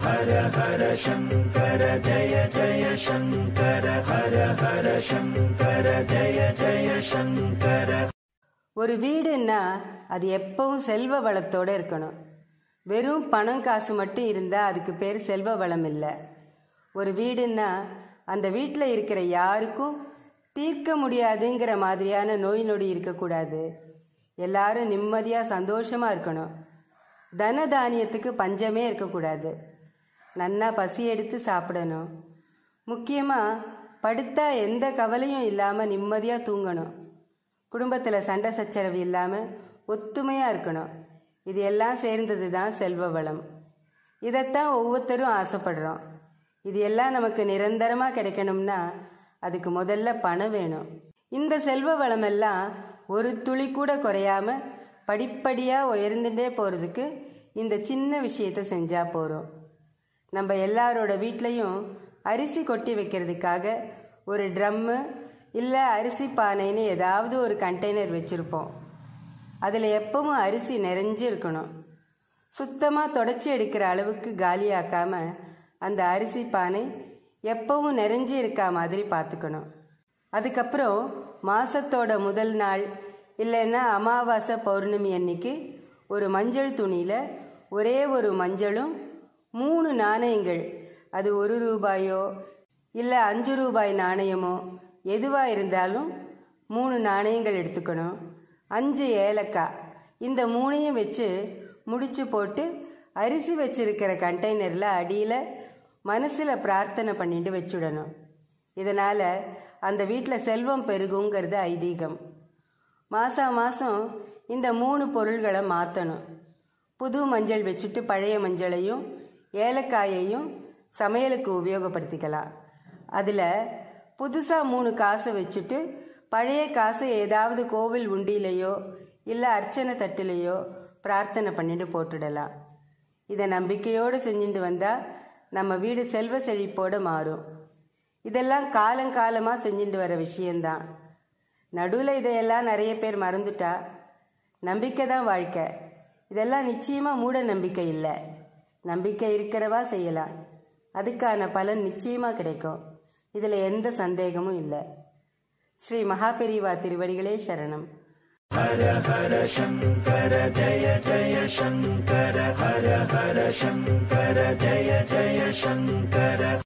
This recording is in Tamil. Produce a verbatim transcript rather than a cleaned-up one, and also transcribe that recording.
ஹர ஹர சங்கர ஜய ஜய சங்கர ஹர ஹர சங்கர ஜய ஜய சங்கர. ஒரு வீடுன்னா அது எப்பவும் செல்வ வளத்தோடு இருக்கணும். வெறும் பணம் காசு மட்டும் இருந்தால் அதுக்கு பேர் செல்வ வளம் இல்லை. ஒரு வீடுன்னா அந்த வீட்டில் இருக்கிற யாருக்கும் தீர்க்க முடியாதுங்கிற மாதிரியான நோய் நொடி இருக்கக்கூடாது. எல்லாரும் நிம்மதியாக சந்தோஷமாக இருக்கணும். தன தானியத்துக்கு பஞ்சமே இருக்கக்கூடாது. நன்னா பசி எடுத்து சாப்பிடணும். முக்கியமாக படுத்தா எந்த கவலையும் இல்லாமல் நிம்மதியாக தூங்கணும். குடும்பத்தில் சண்டை சச்சரவு இல்லாமல் ஒத்துமையாக இருக்கணும். இது எல்லாம் சேர்ந்தது தான் செல்வ வளம். இதைத்தான் ஒவ்வொருத்தரும் ஆசைப்படுறோம். இது எல்லாம் நமக்கு நிரந்தரமாக கிடைக்கணும்னா அதுக்கு முதல்ல பணம் வேணும். இந்த செல்வ வளமெல்லாம் ஒரு துளி கூட குறையாமல் படிப்படியாக உயர்ந்துட்டே போகிறதுக்கு இந்த சின்ன விஷயத்தை செஞ்சால் போகிறோம். நம்ம எல்லாரோட வீட்லேயும் அரிசி கொட்டி வைக்கிறதுக்காக ஒரு ட்ரம்மு இல்லை அரிசி பானைன்னு ஏதாவது ஒரு கண்டெய்னர் வச்சுருப்போம். அதில் எப்பவும் அரிசி நிறைஞ்சு இருக்கணும். சுத்தமாக தொடச்சி எடுக்கிற அளவுக்கு காலியாக்காமல் அந்த அரிசி பானை எப்பவும் நிறைஞ்சு இருக்கா மாதிரி பார்த்துக்கணும். அதுக்கப்புறம் மாதத்தோட முதல் நாள் இல்லைன்னா அமாவாசை பௌர்ணமி அன்னைக்கு ஒரு மஞ்சள் துணியில் ஒரே ஒரு மஞ்சளும் மூணு நாணயங்கள், அது ஒரு ரூபாயோ இல்லை அஞ்சு ரூபாய் நாணயமோ எதுவாக இருந்தாலும் மூணு நாணயங்கள் எடுத்துக்கணும். அஞ்சு ஏலக்காய், இந்த மூணையும் வச்சு முடிச்சு போட்டு அரிசி வச்சிருக்கிற கண்டெய்னரில் அடியில் மனசில் பிரார்த்தனை பண்ணிட்டு வச்சுடணும். இதனால் அந்த வீட்டில் செல்வம் பெருகுங்கிறது ஐதீகம். மாதம் மாதம் இந்த மூணு பொருள்களை மாற்றணும். புது மஞ்சள் வச்சுட்டு பழைய மஞ்சளையும் ஏலக்காயையும் சமையலுக்கு உபயோகப்படுத்திக்கலாம். அதில் புதுசாக மூணு காசை வச்சுட்டு பழைய காசை ஏதாவது கோவில் உண்டியிலையோ இல்லை அர்ச்சனை தட்டிலையோ பிரார்த்தனை பண்ணிட்டு போட்டுடலாம். இதை நம்பிக்கையோடு செஞ்சுட்டு வந்தால் நம்ம வீடு செல்வ செழிப்போடு மாறும். இதெல்லாம் காலங்காலமாக செஞ்சுட்டு வர விஷயந்தான். நடுவில் இதையெல்லாம் நிறைய பேர் மறந்துட்டா. நம்பிக்கை தான் வாழ்க்கை. இதெல்லாம் நிச்சயமாக மூட நம்பிக்கை இல்லை. நம்பிக்கை இருக்கிறவா செய்யலாம். அதுக்கான பலன் நிச்சயமாக கிடைக்கும். இதில் எந்த சந்தேகமும் இல்லை. ஸ்ரீ மகாபெரிவா திருவடிகளே சரணம். ஹர ஹர சங்கர ஜய ஜய சங்கர ஹர ஹர சங்கர ஜய ஜய சங்கர.